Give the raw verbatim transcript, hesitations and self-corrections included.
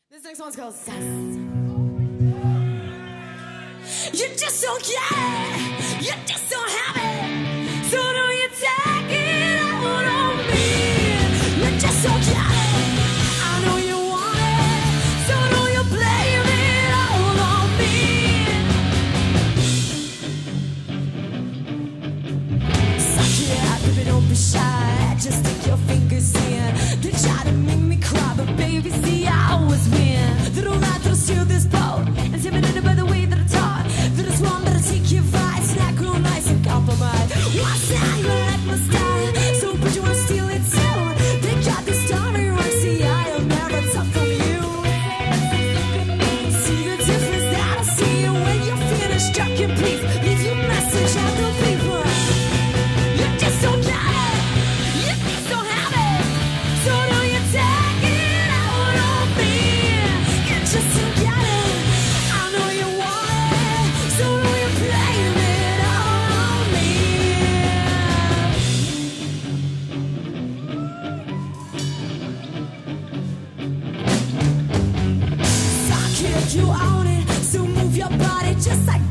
This next one's called Sass. You just don't care, you just don't have it, so do you take it out on me? You just don't care, I know you want it, so do you blame it all on me? Suck it up, baby, don't be shy, just stick your fingers in. They try to make me cry, but baby, see, I always win. They don't like to steal this boat, intimidated by the way that I talk. They just want me to take your advice, not real nice and compromise. What's that? You like my style, so but you wanna steal it too. They got this story right, see, I am never tough from you. See the difference that I see when you're finished, you can please leave your message at the people. You just don't get it, you just don't have it, so do you take it out on me? You just don't get it, I know you want it, so do you blame it all on me? Suck it, you own it, so move your body just like